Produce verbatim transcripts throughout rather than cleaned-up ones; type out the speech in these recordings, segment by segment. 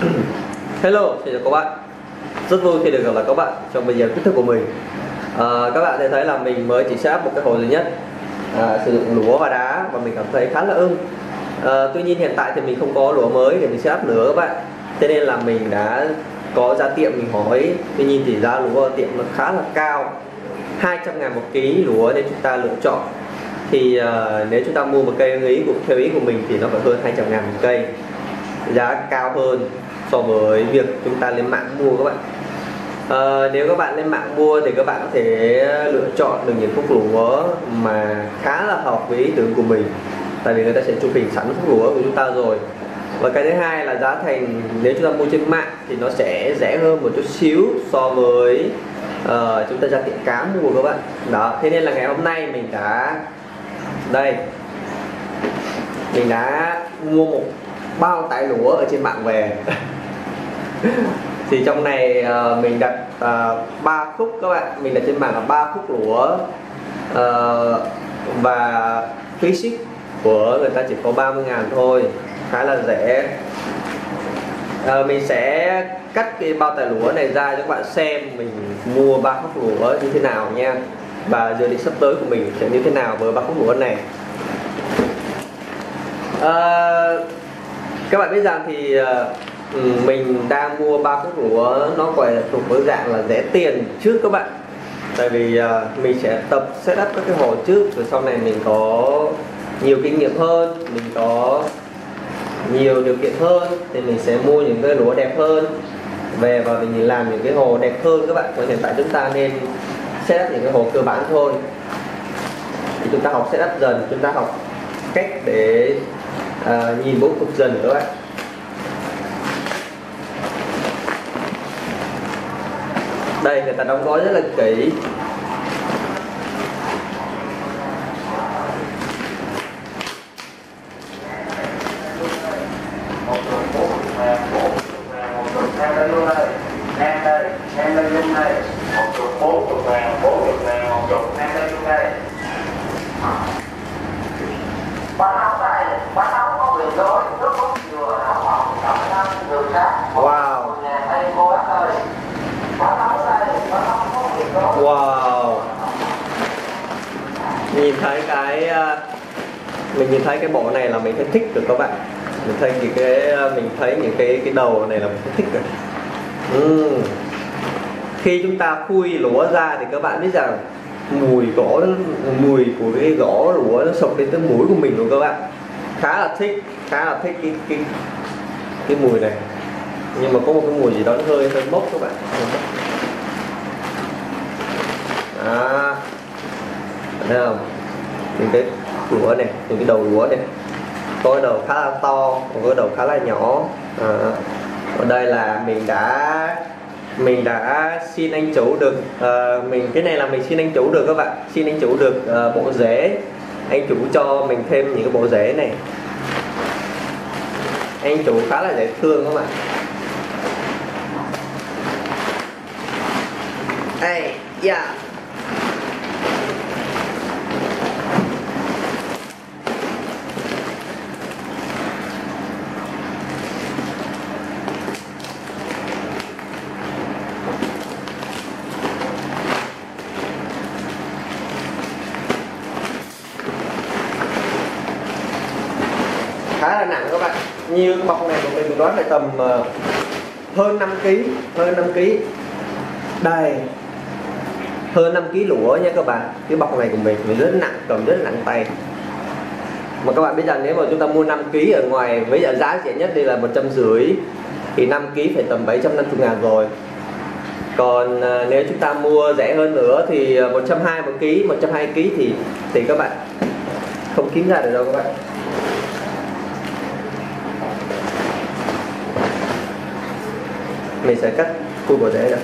Hello, xin chào các bạn. Rất vui khi được gặp lại các bạn trong video tiếp theo của mình. À, các bạn sẽ thấy là mình mới chỉ setup một cái hồ duy nhất, à, sử dụng lúa và đá và mình cảm thấy khá là ưng. À, tuy nhiên hiện tại thì mình không có lúa mới để mình setup nữa các bạn. Thế nên là mình đã có ra tiệm mình hỏi. Tuy nhiên thì giá lúa ở tiệm nó khá là cao, hai trăm ngàn một ký lúa để chúng ta lựa chọn. Thì uh, nếu chúng ta mua một cây ý của theo ý của mình thì nó phải hơn hai trăm ngàn một cây, giá cao hơn so với việc chúng ta lên mạng mua các bạn. À, nếu các bạn lên mạng mua thì các bạn có thể lựa chọn được những khúc lúa mà khá là hợp với ý tưởng của mình, tại vì người ta sẽ chụp hình sẵn khúc lúa của chúng ta rồi. Và cái thứ hai là giá thành nếu chúng ta mua trên mạng thì nó sẽ rẻ hơn một chút xíu so với uh, chúng ta ra tiệm cám mua các bạn. Đó, thế nên là ngày hôm nay mình đã đây mình đã mua một bao tải lúa ở trên mạng về. Thì trong này uh, mình đặt ba uh, khúc các bạn, mình đặt trên mạng là ba khúc lúa, uh, và phí ship của người ta chỉ có ba mươi ngàn thôi, khá là rẻ. Uh, mình sẽ cắt cái bao tải lúa này ra cho các bạn xem mình mua ba khúc lúa như thế nào nha, và dự định sắp tới của mình sẽ như thế nào với ba khúc lúa này. Uh, các bạn biết rằng thì uh, mình đang mua ba khúc lúa nó gọi là thuộc với dạng là rẻ tiền trước các bạn, tại vì uh, mình sẽ tập setup các cái hồ trước, rồi sau này mình có nhiều kinh nghiệm hơn, mình có nhiều điều kiện hơn thì mình sẽ mua những cái lúa đẹp hơn về và mình làm những cái hồ đẹp hơn các bạn. Còn hiện tại chúng ta nên setup những cái hồ cơ bản thôi, thì chúng ta học setup dần, chúng ta học cách để uh, nhìn bố cục dần các bạn. Đây người ta đóng gói rất là kỹ. Wow. Wow. Nhìn thấy cái mình nhìn thấy cái bộ này là mình thấy thích được các bạn. Mình thấy những cái mình thấy những cái cái đầu này là mình thấy thích rồi. uhm. Khi chúng ta khui lúa ra thì các bạn biết rằng mùi gỗ, mùi của cái gỗ lúa nó sộc đến tới mũi của mình luôn các bạn. Khá là thích, khá là thích cái cái cái mùi này. Nhưng mà có một cái mùi gì đó nó hơi hơi bốc các bạn. À, thấy không? Những cái lúa này, những cái đầu lúa này, có cái đầu khá là to, còn cái đầu khá là nhỏ. À, ở đây là mình đã mình đã xin anh chủ được, uh, mình cái này là mình xin anh chủ được các bạn, xin anh chủ được uh, bộ rễ. Anh chủ cho mình thêm những cái bộ rễ này. Anh chủ khá là dễ thương các bạn. Hey, yeah. Khá là nặng các bạn. Như cái bọc này của mình đoán phải tầm uh, hơn năm ký, hơn năm ký. Đây, hơn năm ký lúa nha các bạn. Cái bọc này của mình mình rất nặng, cầm rất nặng tay. Mà các bạn biết rằng nếu mà chúng ta mua năm ký ở ngoài với giá rẻ nhất đây là một trăm rưỡi thì năm ký phải tầm bảy trăm năm mươi ngàn rồi. Còn uh, nếu chúng ta mua rẻ hơn nữa thì một trăm hai mươi một ký, một trăm hai mươi ký thì thì các bạn không kiếm ra được đâu các bạn. Mình sẽ cắt khui bộ rễ ra.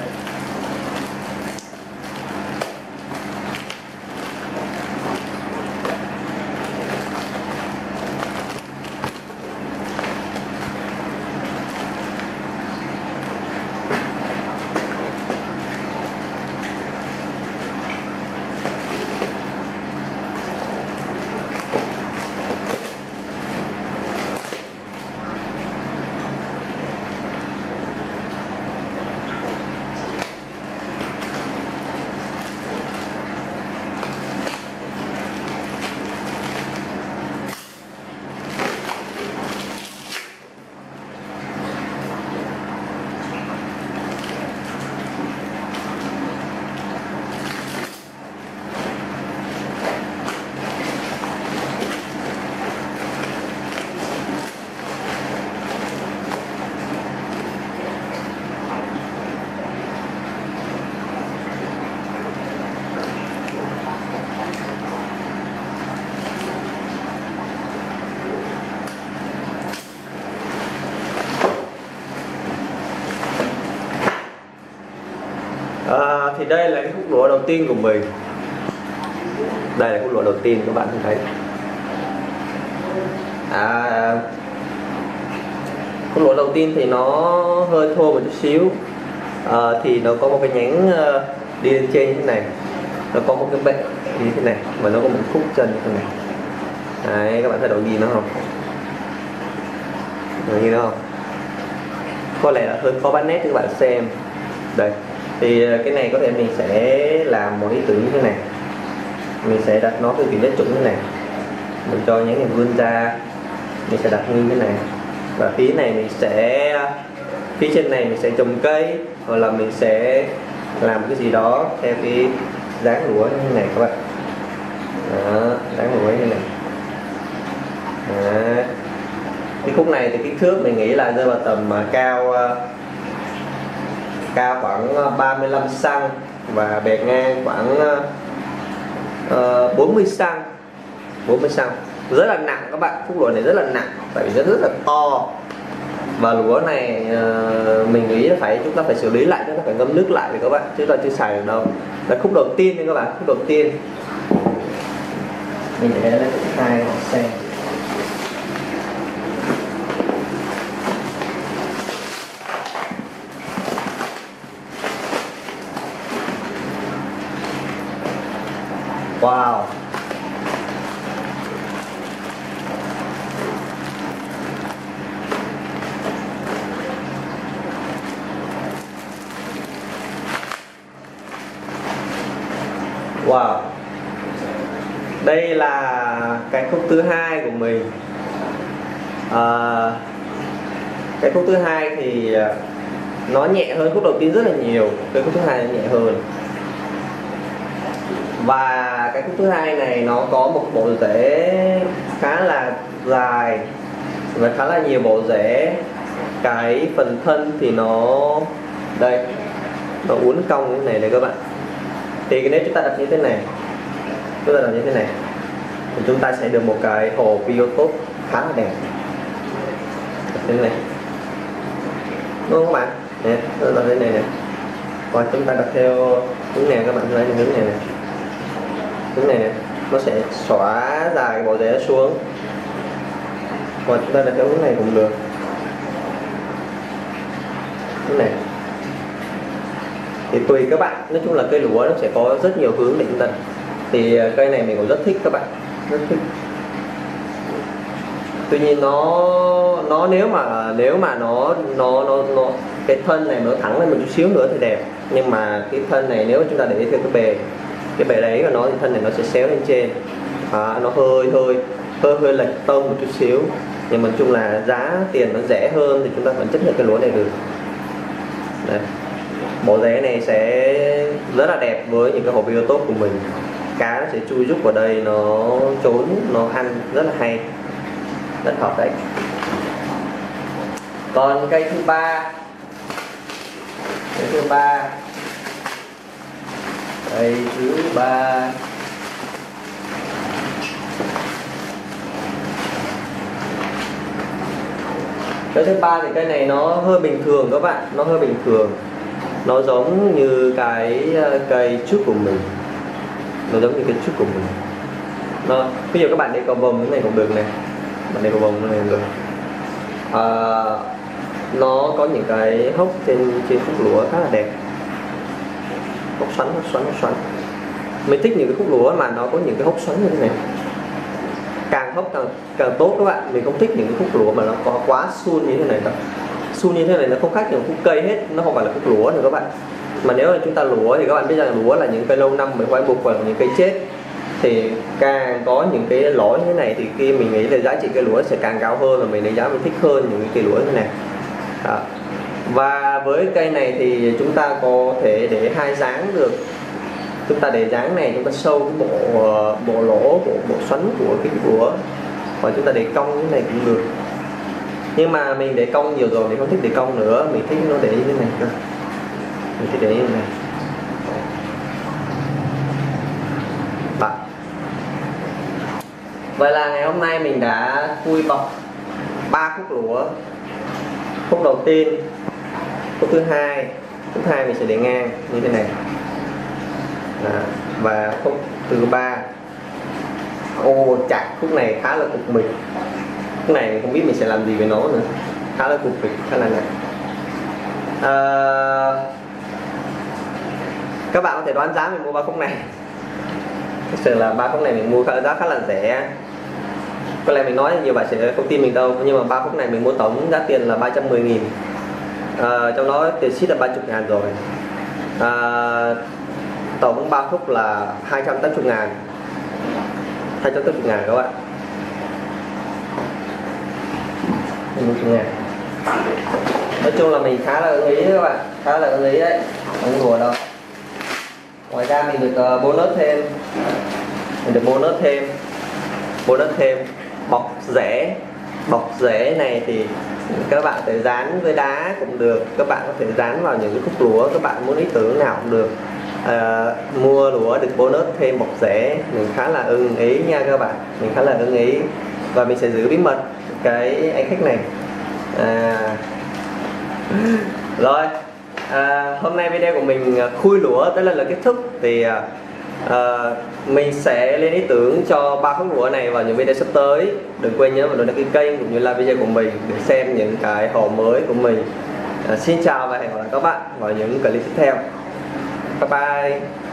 thì đây là cái khúc lũa đầu tiên của mình. Đây là khúc lũa đầu tiên các bạn thấy. À, khúc lũa đầu tiên thì nó hơi thô một chút xíu. À, thì nó có một cái nhánh uh, đi lên trên như thế này, nó có một cái bệ như thế này và nó có một khúc chân như thế này. Đấy, các bạn thấy độ gì nó không? Được như nó không? Có lẽ là hơi khó bắt nét cho các bạn xem. Đây, thì cái này có thể mình sẽ làm một ý tưởng như thế này. Mình sẽ đặt nó theo kiểu nét trũng như thế này. Mình cho nhánh này vươn ra, mình sẽ đặt như thế này. Và phía này mình sẽ, phía trên này mình sẽ trồng cây, hoặc là mình sẽ làm cái gì đó theo cái dáng lũa như thế này các bạn. Đó, dáng lũa như thế này. Đó. Cái khúc này thì kích thước mình nghĩ là rơi vào tầm uh, cao uh, cao khoảng ba mươi lăm xăng ti mét và bề ngang khoảng uh, uh, bốn mươi xăng ti mét, bốn mươi xăng ti mét. Rất là nặng các bạn, khúc lũa này rất là nặng, tại vì nó rất là to. Và lũa này uh, mình nghĩ là phải chúng ta phải xử lý lại, chúng ta phải ngâm nước lại để các bạn, chứ ta chưa xài được đâu. Là khúc đầu tiên nha các bạn, khúc đầu tiên. Mình để lên khúc hai xem. Wow. Wow. Đây là cái khúc thứ hai của mình. À, cái khúc thứ hai thì nó nhẹ hơn khúc đầu tiên rất là nhiều. Cái khúc thứ hai nó nhẹ hơn. Và cái khúc thứ hai này nó có một bộ rễ khá là dài và khá là nhiều bộ rễ. Cái phần thân thì nó đây, nó uốn cong như thế này đây các bạn. Thì nếu chúng ta đặt như thế này, chúng ta đặt như thế này, thì chúng ta sẽ được một cái hồ biotope khá là đẹp. Đặt thế này, đúng không các bạn? Nè, đặt thế này nè. Và chúng ta đặt theo hướng này các bạn thấy hướng này nè. Hướng này nè, nó sẽ xóa dài cái bộ rễ xuống. Và chúng ta đặt theo hướng này cũng được. Hướng này. Thì tùy các bạn, nói chung là cây lúa nó sẽ có rất nhiều hướng để chúng ta. Thì cây này mình cũng rất thích các bạn, rất thích. Tuy nhiên nó nó nếu mà nếu mà nó nó nó nó cái thân này nó thẳng lên một chút xíu nữa thì đẹp. Nhưng mà cái thân này nếu chúng ta để theo cái bề cái bề đấy của nó thì thân này nó sẽ xéo lên trên. À, nó hơi hơi hơi hơi lệch tông một chút xíu. Nhưng mà chung là giá tiền nó rẻ hơn thì chúng ta vẫn chấp nhận cái lúa này được. Đây. Bộ rễ này sẽ rất là đẹp với những cái hồ biotope của mình. Cá nó sẽ chui rút vào đây, nó trốn, nó ăn rất là hay, rất hợp đấy. Còn cây thứ ba, cây thứ ba, cây thứ ba, cây thứ ba thì cây này nó hơi bình thường các bạn, nó hơi bình thường. Nó giống như cái cây trước của mình, nó giống như cái trước của mình. Nó bây giờ các bạn để cầu vồng cái này cũng được này, bạn để cầu vồng cái này cũng được. À, nó có những cái hốc trên trên khúc lúa khá là đẹp, hốc xoắn hốc xoắn hốc xoắn. Mình thích những cái khúc lúa mà nó có những cái hốc xoắn như thế này, càng hốc càng càng tốt các bạn. Mình không thích những cái khúc lúa mà nó có quá suôn như thế này đâu. Su như thế này nó không khác những khúc cây hết, nó không phải là khúc lúa nữa các bạn. Mà nếu là chúng ta lúa thì các bạn biết rằng lúa là những cây lâu năm mới khoái mục hoặc là những cây chết, thì càng có những cái lỗi như thế này thì khi mình nghĩ là giá trị cây lúa sẽ càng cao hơn, và mình đánh giá mình thích hơn những cái cây lúa như thế này. Đó. Và với cây này thì chúng ta có thể để hai dáng được. Chúng ta để dáng này, chúng ta sâu cái bộ bộ lỗ, bộ bộ xoắn của cái lúa, và chúng ta để cong như thế này cũng được. Nhưng mà mình để cong nhiều rồi, mình không thích để cong nữa, mình thích nó để như thế này cơ. Mình thích để như thế này. Đó. Vậy là ngày hôm nay mình đã khui bọc ba khúc lúa. Khúc đầu tiên, khúc thứ hai, khúc hai mình sẽ để ngang như thế này. à, và khúc thứ ba, ô chặt khúc này khá là cục mịch, khúc này mình không biết mình sẽ làm gì với nó nữa, khá là cục mịch, khá là nặng. À, các bạn có thể đoán giá mình mua ba khúc này. Thực sự là ba khúc này mình mua giá khá là rẻ. Có lẽ mình nói nhiều bạn sẽ không tin mình đâu, nhưng mà ba khúc này mình mua tổng giá tiền là ba trăm mười nghìn. À, trong đó tiền ship là ba mươi ngàn rồi. À, tổng ba khúc là hai trăm tám mươi ngàn, hai trăm tám mươi ngàn các bạn. Nói chung là mình khá là ưng ý các bạn, khá là ưng ý đấy, không đùa đâu. Ngoài ra mình được uh, bonus thêm, mình được bonus thêm, bonus thêm bọc rễ. Bọc rễ này thì các bạn có thể dán với đá cũng được, các bạn có thể dán vào những cái khúc lúa, các bạn muốn ý tưởng nào cũng được. À, mua lúa được bonus thêm bọc rễ, mình khá là ưng ý nha các bạn, mình khá là ưng ý và mình sẽ giữ bí mật cái anh khách này. À, rồi à, hôm nay video của mình khui lúa tới lần là kết thúc. Thì à, mình sẽ lên ý tưởng cho ba khúc lúa này vào những video sắp tới. Đừng quên nhớ vào đăng ký kênh cũng như là video của mình để xem những cái hồ mới của mình. À, xin chào và hẹn gặp lại các bạn vào những clip tiếp theo. Bye bye.